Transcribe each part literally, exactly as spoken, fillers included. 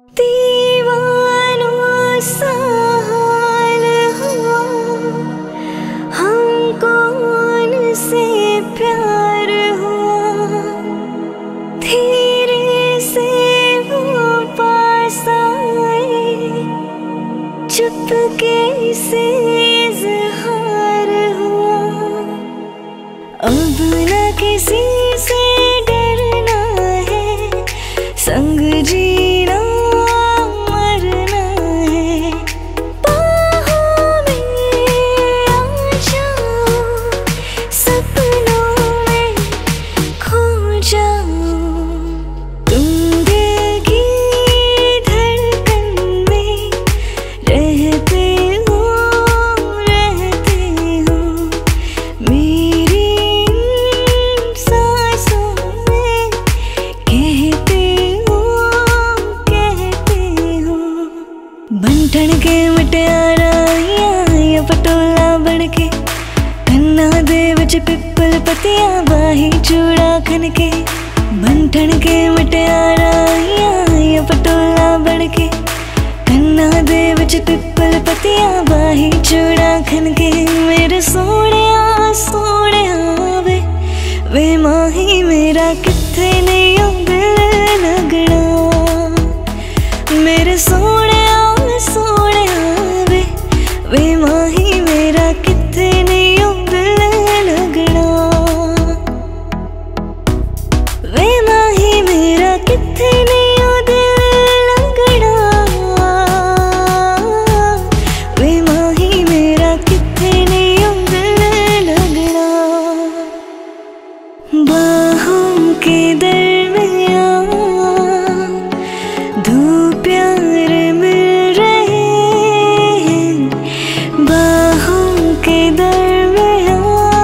दीवानों सा हाल हुआ, हमको उनसे प्यार हुआ। धीरे से वो पास आए, चुपके से इज़हार हुआ। अब न किसी से डरना है, संग जीना मरना है। बाहों में आ जाओ, सपनों में खो जाओ। तुम दिल की धड़कन में रहते हो, रहते हो। मेरी सांसों में कहते हो, कहते हो। बंठन के मटियारा या पटोला बनके, कन्ना दे विच पिपल पतियां बाही चूड़ा खनके। बंठन के मटियारा या पटोला बनके, कन्ना दे विच पिपल पतियां बाही चूड़ा खनके। मेरे सोहणिया सोहणिया वे वे माही मेरा किथे नहीं ओ दिल लगना। मेरे सोहणिया सोहणिया वे वे माही मेरा किथे नहीं ओ दिल लगना। वे माही मेरा किथे नहीं ओ दिल लगना। वे माही मेरा किथे नहीं ओ दिल लगना। बाहों के दरमियां दो प्यार मिल रहे हैं। बाहों के दरमियां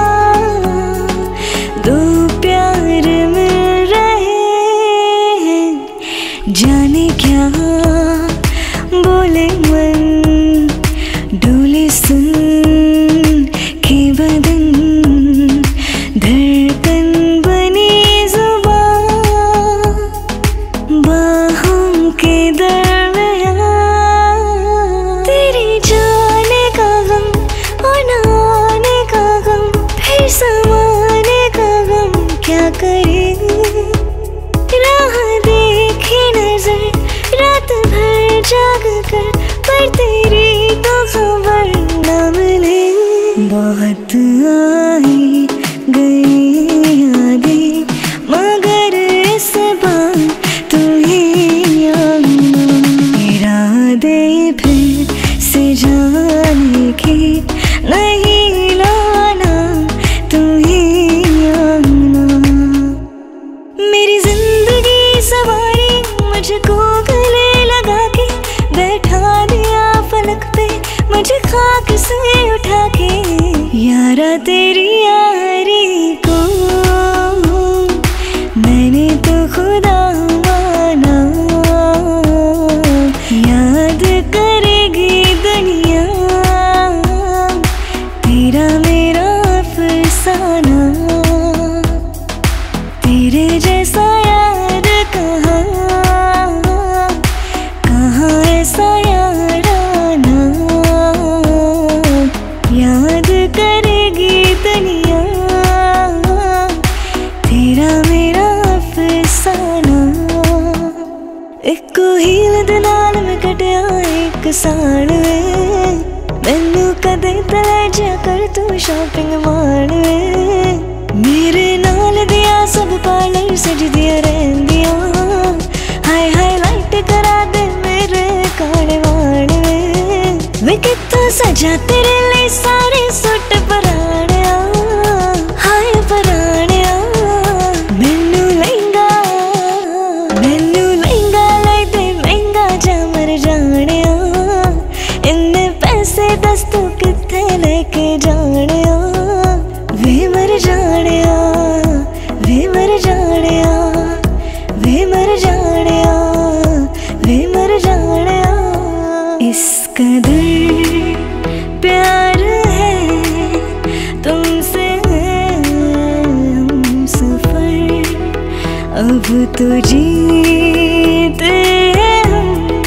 दो प्यार मिल रहे हैं। जाने क्या बोले मन, डोले सुन के बदन। धड़कन बनी जुबान, बाहों के दरमियां। तेरी जाने का गम और ना आने का गम, फिर समाने का गम क्या करे। राह देखी नजर रात भर जाग कर, पर तेरी तो खबर न मिले। बहुत आई गई यादें, मगर इस बार तुम्हें याद इरादे फिर से जाने के नहीं लाना तुम्हें आना। मेरी जिंदगी सवारी मुझको गले लगा के, बैठा दिया फलक पे मुझे खाक से उठा के। यारा तेरी यारी को मैंने तो खुदा माना। याद करेगी दुनिया तेरा मेरा अफसाना। तेरे जैसा यार कहाँ कहाँ ऐसा याराना। याद करेगी दुनिया तेरा मेरा अफसाना। इक्को हील दे नाल मैं कटिया एक साल वे, मैनू कदे तले जा कर तू शॉपिंग माण वे। मेरे नाल दिया सब पार्लर सजदियां रहिंदियां, हाय हाय लाइट करा दे मेरे काले वाण वे। वे कित्थों सजा तेरे लिए सारे सुट पराणिया, हाय पराणिया। मैनू लहंगा मैनू लहंगा लाई दे महंगा जा मर जाणिया। इन्ने पैसे दस तू कित्थे लेके जाणिया। वे मर जाणिया वे मर जाणिया वे मर जाणिया वे मर जाणिया। इस कदर प्यार है तुमसे हम सफर, अब तो जीते हैं हम।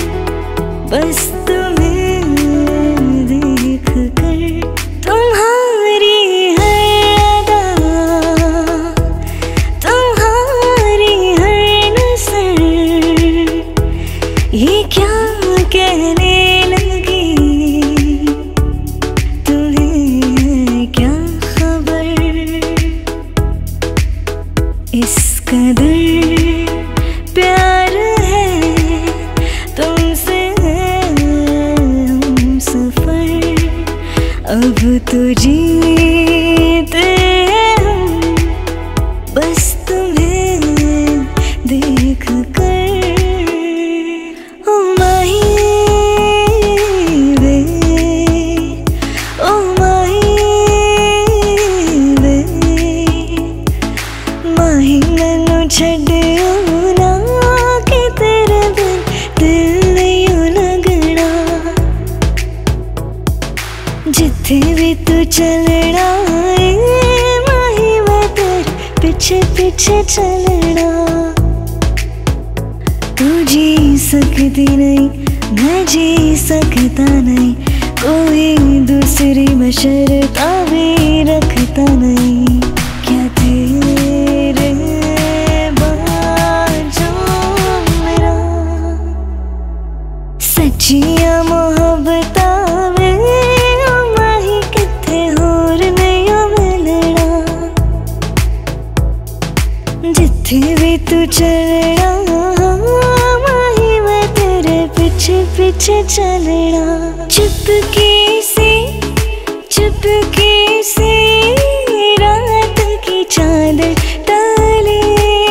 चलना माही मैं तेरे पीछे पीछे चलना। तू जी सकती नहीं मैं जी सकता नहीं, कोई दूसरी मैं शर्ता भी रखता नहीं। क्या तेरे बाजों मेरा सच्चिया मोहब्बता वे माही किथे होर नहीं मिलना। जिथे भी तू चलना माही मैं तेरे पीछे पीछे चलना। चुपके से चुपके से रात की चादर डाले,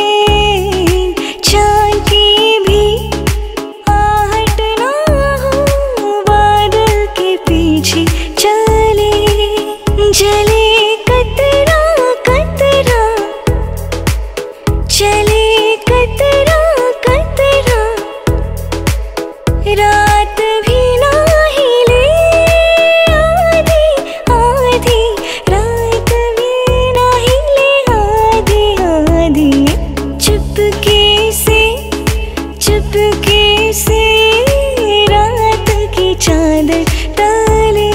चांद की भी आहट ना हो, बादल के पीछे चले। जले कतरा कतरा चले कतरा कतरा, रात भी ना हिले आधी आधी, रात भी ना हिले आधी आधी। चुपके से चुपके से रात की चादर डाले,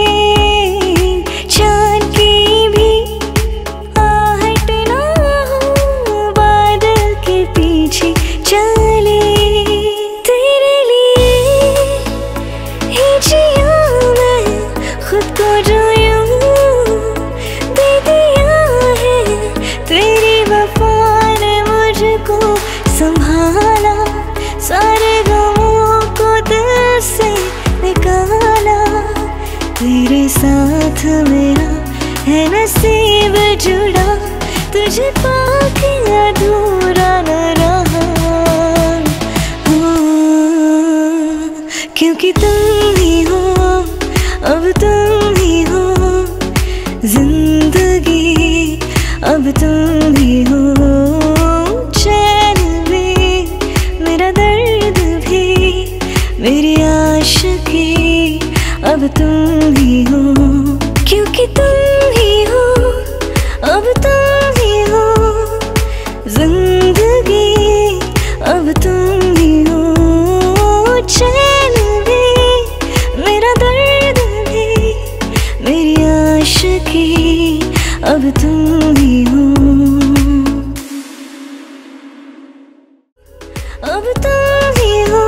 चांद की भी आहट ना हो, बादल के पीछे चले। तेरे लिए ही जिया मैं खुद को जो यूं दे दिया है, तेरी वफा ने मुझको संभाला, सारे गमों को दिल से निकाला। तेरे साथ मेरा है नसीब जुड़ा, तुझे पाके अधूरा न रहा। क्योंकि तुम ही हो अब तुम ही हो जिंदगी, अब तुम ही हो चैन भी, मेरा दर्द भी, मेरी आशिकी अब तुम ही हो। क्योंकि तुम ही हो अब तुम ही हो जिंदगी, अब तुम ही हो चैन भी, मेरा दर्द भी, मेरी आशिकी अब तुम ही हो। अब तुम ही हो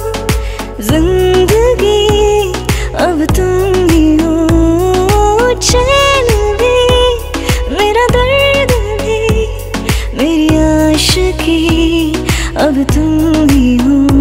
जिंदगी, अब तुम ही हो चैन भी, मेरा दर्द भी, मेरी आशिकी अब तुम ही हो।